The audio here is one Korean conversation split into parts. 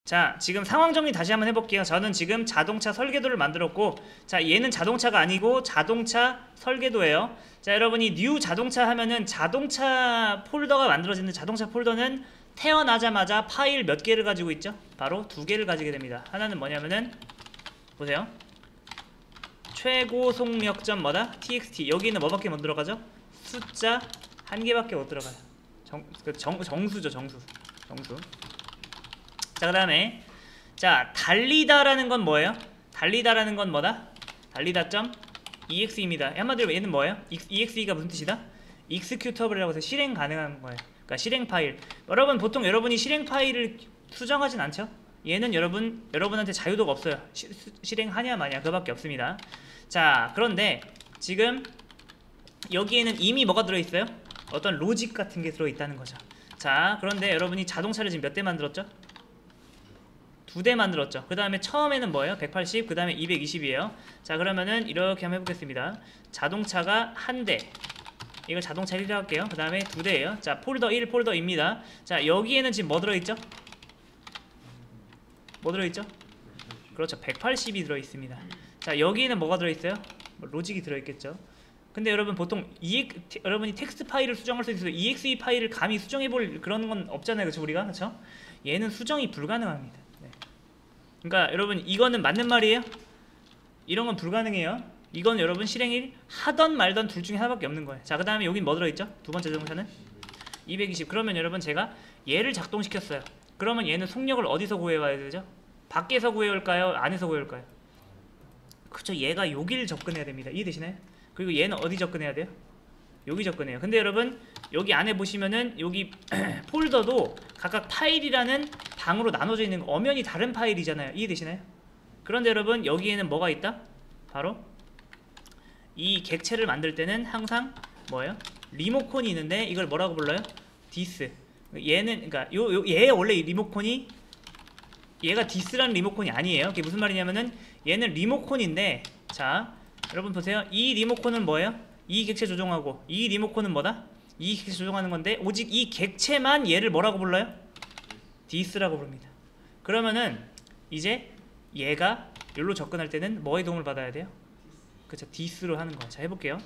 자, 지금 상황 정리 다시 한번 해볼게요. 저는 지금 자동차 설계도를 만들었고, 자, 얘는 자동차가 아니고 자동차 설계도예요. 자, 여러분이 뉴 자동차 하면은 자동차 폴더가 만들어지는 자동차 폴더는 태어나자마자 파일 몇 개를 가지고 있죠? 바로 두 개를 가지게 됩니다. 하나는 뭐냐면은 보세요. 최고 속력점 뭐다? txt. 여기는 뭐밖에 못 들어가죠? 숫자 한 개밖에 못 들어가요. 정수죠, 정수. 자, 그 다음에 자, 달리다라는 건 뭐예요? 달리다라는 건 뭐다? 달리다.exe입니다. 한마디로 얘는 뭐예요? exe가 무슨 뜻이다? executable이라고 해서 실행 가능한 거예요. 그러니까 실행 파일. 여러분 보통 여러분이 실행 파일을 수정하진 않죠? 얘는 여러분한테 자유도가 없어요. 실행하냐 마냐 그거밖에 없습니다. 자, 그런데 지금 여기에는 이미 뭐가 들어있어요? 어떤 로직 같은 게 들어있다는 거죠. 자, 그런데 여러분이 자동차를 지금 몇 대 만들었죠? 2대 만들었죠. 그 다음에 처음에는 뭐예요? 180, 그 다음에 220이에요. 자, 그러면은 이렇게 한번 해보겠습니다. 자동차가 한 대, 이걸 자동차 1이라고 할게요. 그 다음에 2대예요. 자, 폴더 1, 폴더입니다. 자, 여기에는 지금 뭐 들어있죠? 뭐 들어있죠? 그렇죠, 180이 들어있습니다. 자, 여기에는 뭐가 들어있어요? 로직이 들어있겠죠. 근데 여러분 보통 여러분이 텍스트 파일을 수정할 수 있어서 exe 파일을 감히 수정해볼 그런 건 없잖아요, 그렇죠? 우리가, 그렇죠? 얘는 수정이 불가능합니다. 네. 그러니까 여러분 이거는 맞는 말이에요? 이런 건 불가능해요. 이건 여러분 실행을 하던 말던 둘 중에 하나밖에 없는 거예요. 자, 그 다음에 여긴 뭐 들어있죠? 두 번째 자동차는 220. 그러면 여러분 제가 얘를 작동시켰어요. 그러면 얘는 속력을 어디서 구해와야 되죠? 밖에서 구해올까요? 안에서 구해올까요? 그쵸, 얘가 여기를 접근해야 됩니다. 이해되시나요? 그리고 얘는 어디 접근해야 돼요? 여기 접근해요. 근데 여러분 여기 안에 보시면은 여기 폴더도 각각 파일이라는 방으로 나눠져 있는 거, 엄연히 다른 파일이잖아요. 이해되시나요? 그런데 여러분 여기에는 뭐가 있다? 바로 이 객체를 만들 때는 항상 뭐예요? 리모컨이 있는데 이걸 뭐라고 불러요? 디스. 얘는 그러니까 얘 원래 이 리모컨이 얘가 디스라는 리모컨이 아니에요. 그게 무슨 말이냐면은 얘는 리모컨인데, 자, 여러분 보세요. 이 리모컨은 뭐예요? 이 객체 조종하고, 이 리모컨은 뭐다? 이 객체 조종하는 건데 오직 이 객체만 얘를 뭐라고 불러요? 디스라고 부릅니다. 그러면은 이제 얘가 여기로 접근할 때는 뭐의 도움을 받아야 돼요? 그쵸, 디스로 하는 거예요. 자, 해볼게요.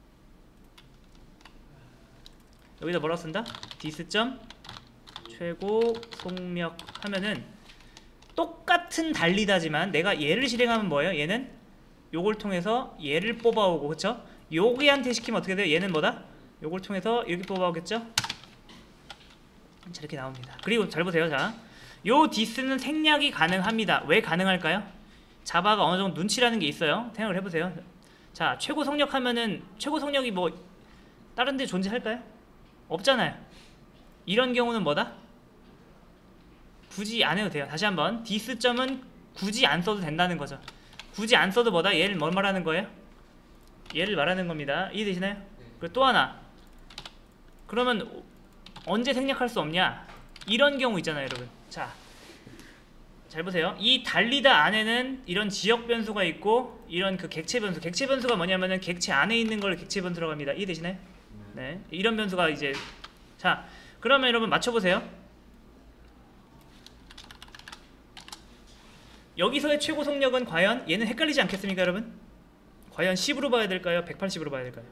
여기다 뭐라고 쓴다? 디스.점 최고 속력 하면은 똑같은 달리다지만 내가 얘를 실행하면 뭐예요? 얘는 요걸 통해서 얘를 뽑아오고, 그쵸? 여기한테 시키면 어떻게 돼요? 얘는 뭐다? 요걸 통해서 이렇게 뽑아오겠죠? 자, 이렇게 나옵니다. 그리고 잘 보세요. 자, 요 디스는 생략이 가능합니다. 왜 가능할까요? 자바가 어느 정도 눈치라는 게 있어요. 생각을 해보세요. 자, 최고 속력 하면은 최고 속력이 뭐 다른 데 존재할까요? 없잖아요. 이런 경우는 뭐다? 굳이 안 해도 돼요. 다시 한번, 디스점은 굳이 안 써도 된다는 거죠. 굳이 안 써도 뭐다? 얘를 뭘 말하는 거예요? 얘를 말하는 겁니다. 이해되시나요? 그리고 또 하나, 그러면 언제 생략할 수 없냐? 이런 경우 있잖아요, 여러분. 자, 잘 보세요. 이 달리다 안에는 이런 지역 변수가 있고 이런 그 객체 변수. 객체 변수가 뭐냐면은 객체 안에 있는 걸 객체 변수라고 합니다. 이해되시나요? 네, 이런 변수가 이제, 자, 그러면 여러분 맞춰보세요. 여기서의 최고 속력은 과연 얘는 헷갈리지 않겠습니까, 여러분? 과연 10으로 봐야 될까요? 180으로 봐야 될까요?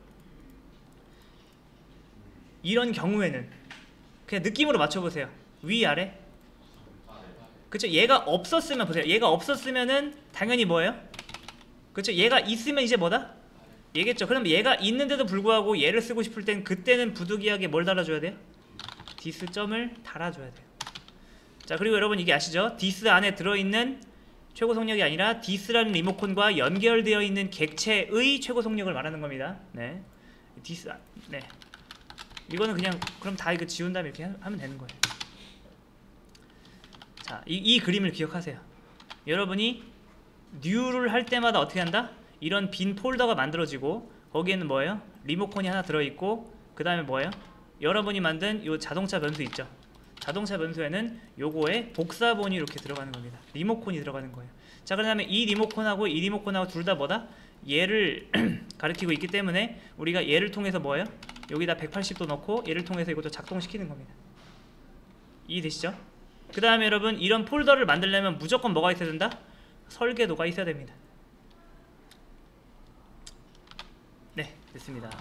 이런 경우에는 그냥 느낌으로 맞춰보세요. 위, 아래? 그쵸? 얘가 없었으면, 보세요. 얘가 없었으면은 당연히 뭐예요? 그쵸? 얘가 있으면 이제 뭐다? 얘겠죠. 그럼 얘가 있는데도 불구하고 얘를 쓰고 싶을 땐 그때는 부득이하게 뭘 달아줘야 돼요? 디스점을 달아줘야 돼요. 자, 그리고 여러분 이게 아시죠? 디스 안에 들어있는 최고 속력이 아니라 디스라는 리모컨과 연결되어 있는 객체의 최고 속력을 말하는 겁니다. 네, 디스, 네, 이거는 그냥 그럼 다 이거 지운 다음에 이렇게 하면 되는 거예요. 자, 이 그림을 기억하세요. 여러분이 new를 할 때마다 어떻게 한다? 이런 빈 폴더가 만들어지고 거기에는 뭐예요? 리모컨이 하나 들어있고 그 다음에 뭐예요? 여러분이 만든 요 자동차 변수 있죠? 자동차 변수에는 요거에 복사본이 이렇게 들어가는 겁니다. 리모컨이 들어가는 거예요. 자, 그 다음에 이 리모컨하고 이 리모컨하고 둘 다 뭐다? 얘를 가리키고 있기 때문에 우리가 얘를 통해서 뭐예요? 여기다 180도 넣고 얘를 통해서 이것도 작동시키는 겁니다. 이해되시죠? 그 다음에 여러분 이런 폴더를 만들려면 무조건 뭐가 있어야 된다? 설계도가 있어야 됩니다. 네, 됐습니다.